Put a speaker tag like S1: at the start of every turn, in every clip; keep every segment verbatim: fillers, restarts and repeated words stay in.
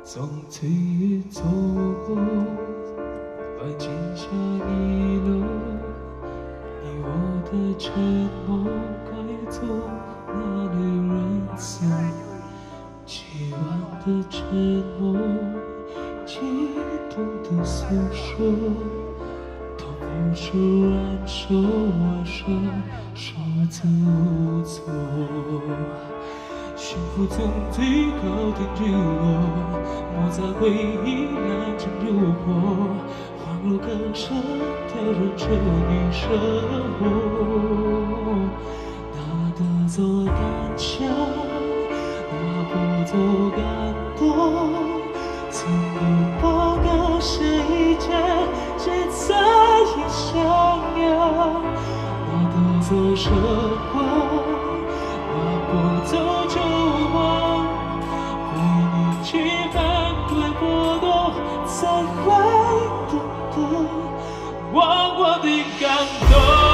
S1: 从岁月走过，把今夏遗落。你我的沉默该做哪里人走？凄婉的沉默，激动的诉说，都不是燃烧啊，说说走错。幸福从最高天坠落，莫在回忆酿成诱惑，恍若隔山挑染着你生活。拿得走感想，拿不走感动，曾不把个谁见，谁在意想要？拿得走奢华，拿不走旧梦，为你期盼对波动，才会懂得忘我的感动。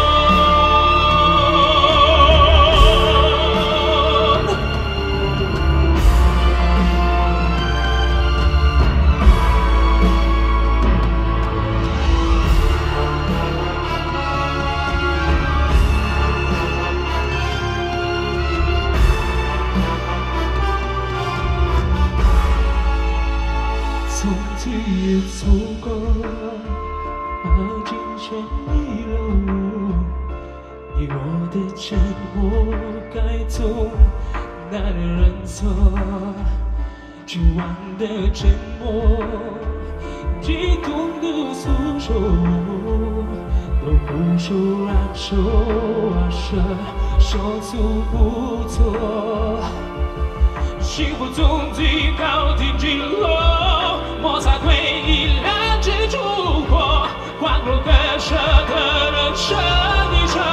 S1: 从今夜走过，把今生遗落。你我的沉默，该从哪里认错？绝望的沉默，激动的诉说，都不说燃烧啊，说说错不错。幸福从最高天坠落，摩擦回忆燃至烛火，恍若割舍的人生你生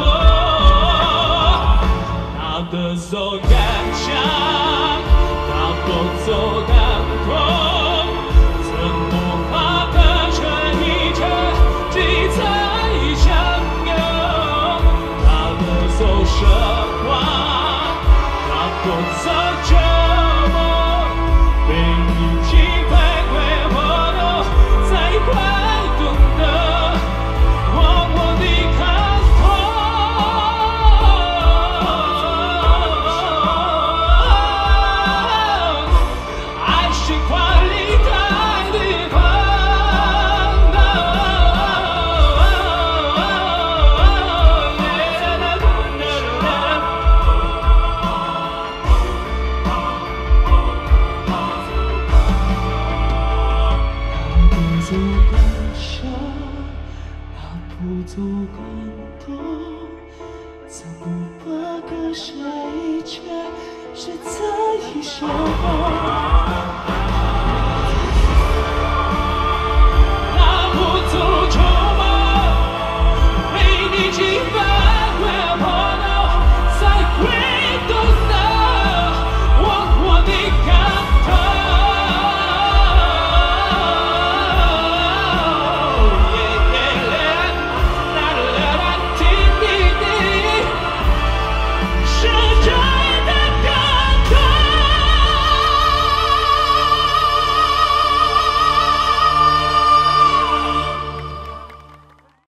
S1: 活。拿得走感想，拿不走感动，怎不怕割舍一切，只在意相拥。拿得走奢华，拿不走折磨。被你击败归我的，才会懂得忘我的看痛。爱是华丽带的狂热，走感伤，拿不走感动，怎不把割舍一切，是在意生活。